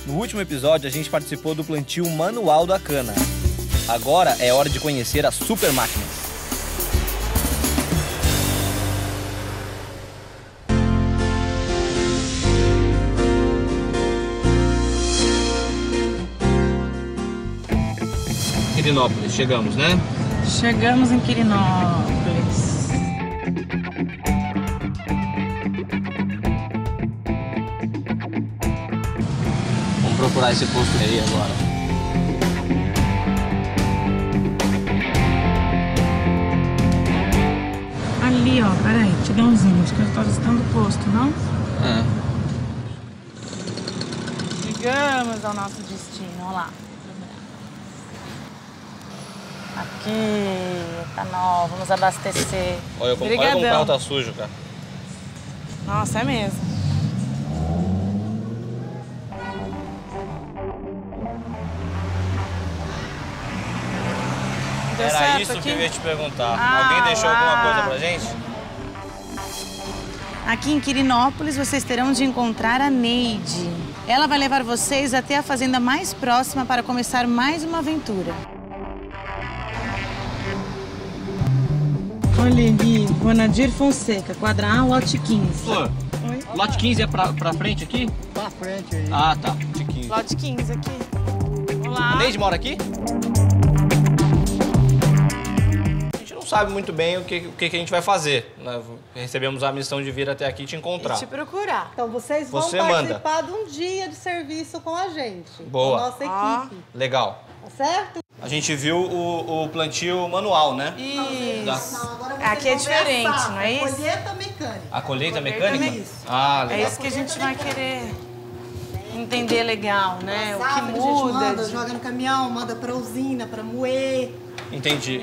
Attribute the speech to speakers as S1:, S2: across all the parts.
S1: No último episódio, a gente participou do plantio manual da cana. Agora é hora de conhecer as super máquinas. Quirinópolis, chegamos, né?
S2: Chegamos em Quirinópolis.
S1: Vamos procurar esse posto aí agora.
S2: Ali, ó, peraí, te dá um zoom. Acho que eu tô visitando o posto, não?
S1: É.
S2: Chegamos ao nosso destino, olha lá. Aqui, etanol, vamos abastecer.
S1: Olha como o carro tá sujo, cara.
S2: Nossa, é mesmo. Deu
S1: Era
S2: certo
S1: isso
S2: aqui?
S1: que eu ia te perguntar. Alguém deixou alguma coisa pra gente?
S3: Aqui em Quirinópolis, vocês terão de encontrar a Neide. Ela vai levar vocês até a fazenda mais próxima para começar mais uma aventura.
S2: Olha ali, Bonadir Fonseca, quadra A, lote 15.
S1: Flor,
S2: Oi?
S1: lote 15 é pra frente aqui?
S4: Pra frente aí.
S1: Ah, tá. Lote 15.
S2: Lote 15 aqui. Olá.
S1: A Neide mora aqui? A gente não sabe muito bem o que a gente vai fazer. Nós recebemos a missão de vir até aqui te encontrar.
S2: E te procurar.
S5: Então vocês vão
S1: Você
S5: participar de um dia de serviço com a gente.
S1: Boa.
S5: Com a nossa equipe.
S1: Legal.
S5: Tá certo?
S1: A gente viu o plantio manual, né?
S2: Isso.
S5: Não, agora
S2: Aqui é
S5: vão
S2: diferente,
S5: começar
S2: não é isso?
S5: a colheita mecânica.
S1: A colheita
S2: Colheita
S1: mecânica?
S2: isso.
S1: Ah,
S2: É
S1: legal.
S2: isso que a gente vai querer entender legal, né? O que
S5: Sábado, a gente
S2: muda.
S5: manda, joga no caminhão, manda pra usina, pra moer.
S1: Entendi.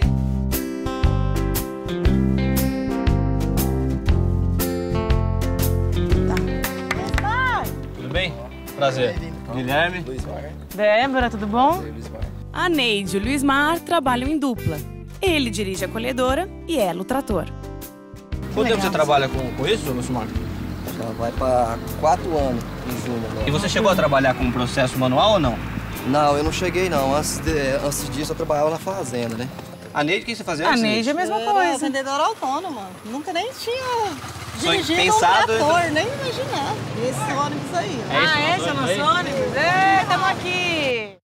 S1: Tudo bem? Prazer. Guilherme.
S2: Débora, tudo bom?
S3: A Neide e o Luiz Mar trabalham em dupla. Ele dirige a colhedora e ela o trator.
S1: Quanto tempo você trabalha com isso, Lúcio Marcos?
S4: Já vai pra 4 anos em junho agora.
S1: E você chegou a trabalhar com processo manual ou não?
S4: Não, eu não cheguei não. Antes disso eu trabalhava na fazenda, né?
S1: A Neide, o que você fazia
S2: A
S1: antes?
S2: Neide é a mesma
S5: Era
S2: coisa.
S5: vendedora autônoma. Nunca nem tinha
S1: Só
S5: dirigido
S1: pensado-
S5: um trator, nem imaginar. Esse ônibus aí, ó.
S1: É
S2: Esse é o nosso
S1: aí?
S2: ônibus? Ei, estamos aqui!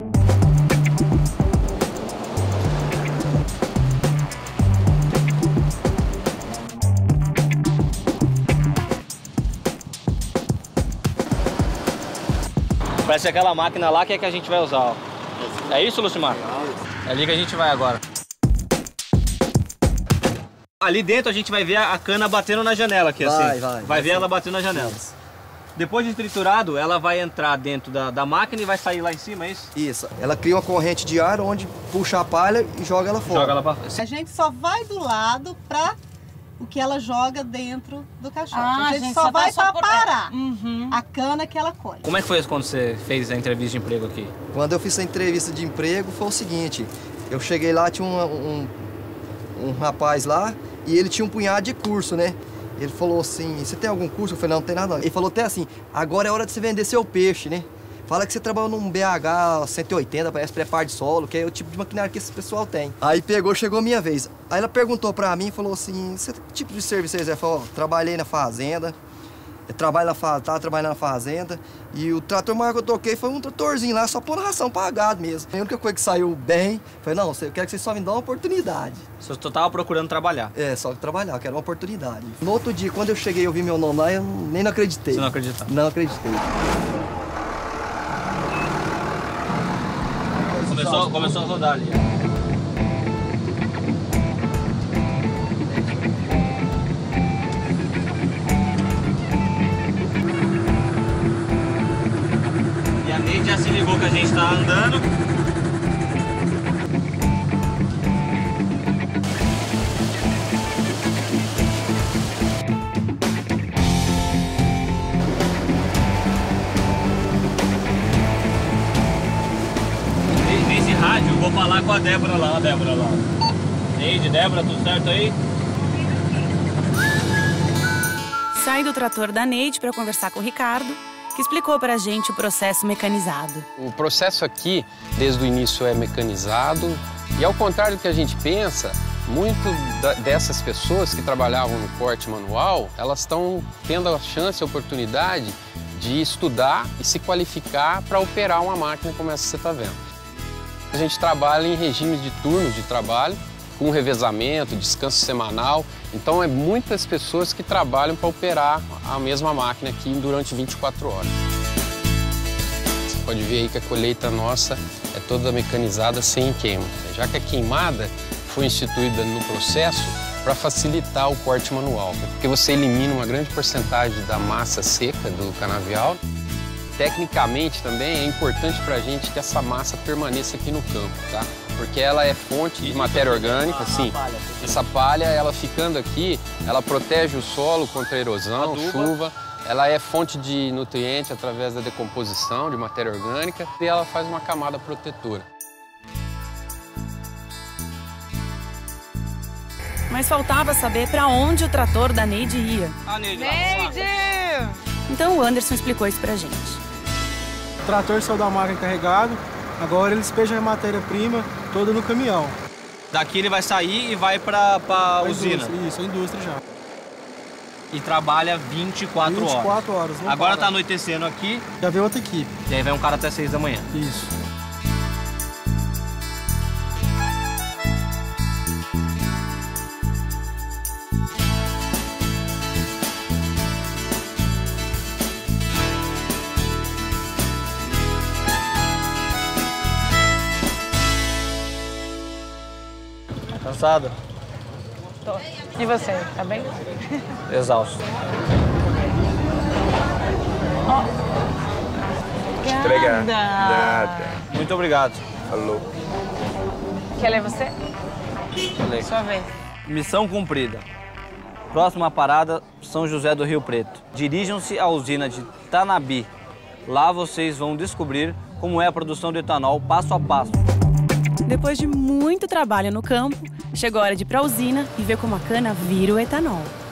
S1: Parece aquela máquina lá que é que a gente vai usar, ó. É isso, Lucimar? É ali que a gente vai agora. Ali dentro a gente vai ver a cana batendo na janela aqui, assim. Vai ver ela batendo na janela.
S4: Isso.
S1: Depois de triturado, ela vai entrar dentro da máquina e vai sair lá em cima, é isso?
S4: Isso. Ela cria uma corrente de ar onde puxa a palha e joga ela fora.
S1: Joga ela pra...
S5: A gente só vai do lado pra o que ela joga dentro do caixote.
S2: Ah,
S5: a gente só vai pra parar a cana que ela colhe.
S1: Como é que foi isso quando você fez a entrevista de emprego aqui?
S4: Quando eu fiz a entrevista de emprego foi o seguinte, eu cheguei lá, tinha um rapaz lá e ele tinha um punhado de curso, né? Ele falou assim, você tem algum curso? Eu falei, não tem nada não. Ele falou até assim, agora é hora de você vender seu peixe, né? Fala que você trabalhou num BH 180, parece preparo de solo, que é o tipo de maquinário que esse pessoal tem. Aí chegou a minha vez. Aí ela perguntou pra mim, falou assim, que tipo de serviço você falou, ó, trabalhei na fazenda, tava trabalhando na fazenda, e o trator maior que eu toquei foi um tratorzinho lá, só pôr ração pra gado mesmo. A única coisa que saiu bem, foi não, eu quero que vocês só me dão uma oportunidade.
S1: Você só tava procurando trabalhar.
S4: É, só trabalhar, eu quero uma oportunidade. No outro dia, quando eu cheguei e vi meu nome lá, eu nem não acreditei.
S1: Você não acredita?
S4: Não acreditei.
S1: Começou a rodar ali. E a Neide já se ligou que a gente tá andando. Nesse rádio, eu vou falar com a Débora lá, Neide, Débora, tudo certo aí?
S3: Saí do trator da Neide para conversar com o Ricardo que explicou pra gente o processo mecanizado.
S6: O processo aqui, desde o início, é mecanizado e, ao contrário do que a gente pensa, dessas pessoas que trabalhavam no corte manual, elas estão tendo a chance, a oportunidade de estudar e se qualificar para operar uma máquina como essa que você está vendo. A gente trabalha em regimes de turnos de trabalho, com revezamento, descanso semanal. Então, muitas pessoas que trabalham para operar a mesma máquina aqui durante 24 horas. Você pode ver aí que a colheita nossa é toda mecanizada sem queima, já que a queimada foi instituída no processo para facilitar o corte manual, porque você elimina uma grande porcentagem da massa seca do canavial. Tecnicamente também é importante para a gente que essa massa permaneça aqui no campo, tá? Porque ela é fonte de matéria orgânica, sim. Essa palha, ela ficando aqui, ela protege o solo contra a erosão, chuva. Ela é fonte de nutriente através da decomposição de matéria orgânica e ela faz uma camada protetora.
S3: Mas faltava saber para onde o trator da Neide ia.
S1: Neide!
S3: Então o Anderson explicou isso pra gente.
S7: O trator saiu da máquina carregado, agora ele despeja a matéria-prima toda no caminhão.
S1: Daqui ele vai sair e vai pra usina.
S7: Isso, a indústria já.
S1: E trabalha 24 horas.
S7: 24 horas.
S1: Agora
S7: para.
S1: tá anoitecendo aqui.
S7: Já veio outra equipe.
S1: E aí vai um cara até 6 da manhã.
S7: Isso.
S1: Cansado?
S2: Tô. E você, tá bem?
S1: Exausto.
S2: Obrigada.
S1: Muito obrigado.
S8: Falou.
S2: Quer ler você? Sua vez.
S1: Missão cumprida. Próxima parada, São José do Rio Preto. Dirijam-se à usina de Tanabi. Lá vocês vão descobrir como é a produção de etanol passo a passo.
S3: Depois de muito trabalho no campo, chegou a hora de ir pra usina e ver como a cana vira o etanol.